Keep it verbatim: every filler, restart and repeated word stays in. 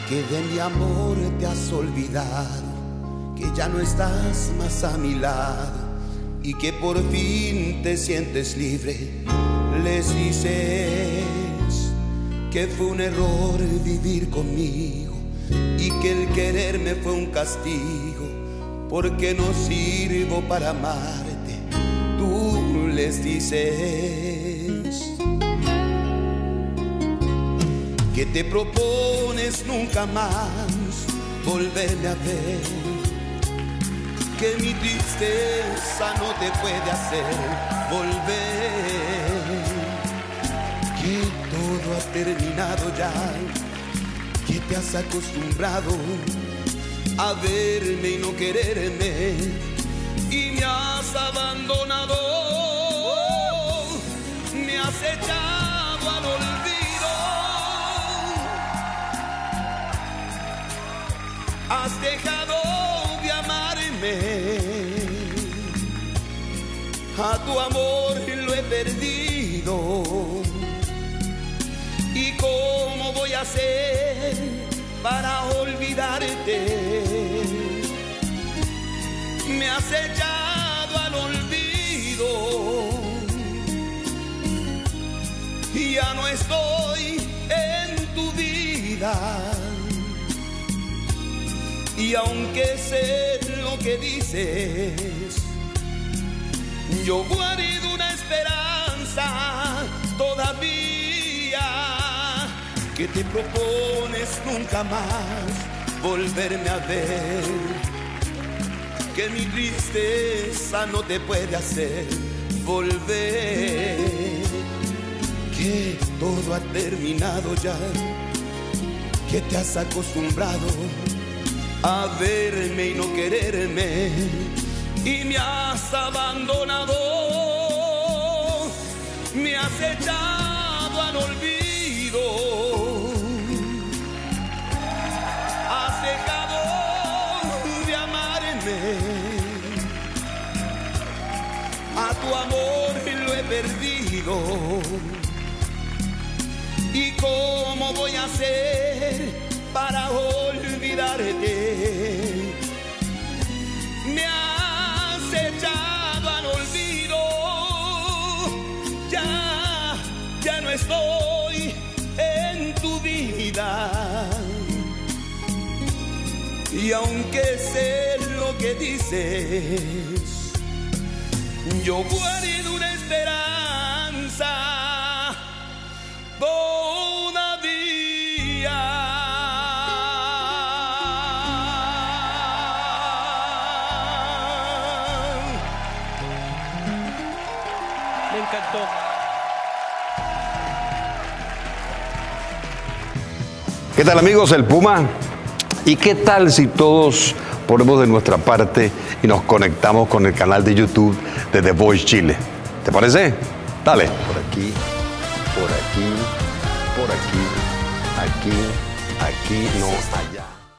que de mi amor te has olvidado, que ya no estás más a mi lado y que por fin te sientes libre. Les dices que fue un error vivir conmigo y que el quererme fue un castigo, porque no sirvo para amarte. Tú les dices que te propones nunca más volverme a ver, que mi tristeza no te puede hacer volver, que todo ha terminado ya, que te has acostumbrado a verme y no quererme y me has abandonado, me has echado al olvido, has dejado de amarme, a tu amor lo he perdido. ¿Y cómo voy a hacer para olvidarte? Me has echado al olvido y ya no estoy en tu vida. Y aunque sé lo que dices, yo guardo una esperanza todavía, que te propones nunca más volverme a ver, que mi tristeza no te puede hacer volver, que todo ha terminado ya, que te has acostumbrado a verme y no quererme y me has abandonado, me has echado al olvido, has dejado de amarme, a tu amor lo he perdido. ¿Y cómo voy a hacer para olvidarte? Me has echado al olvido, ya, ya no estoy en tu vida. Y aunque sé lo que dices, yo guardo una esperanza todavía. Me encantó. ¿Qué tal, amigos? El Puma. ¿Y qué tal si todos ponemos de nuestra parte y nos conectamos con el canal de YouTube de The Voice Chile? ¿Te parece? Dale. Por aquí, por aquí, por aquí, aquí, aquí, no, allá.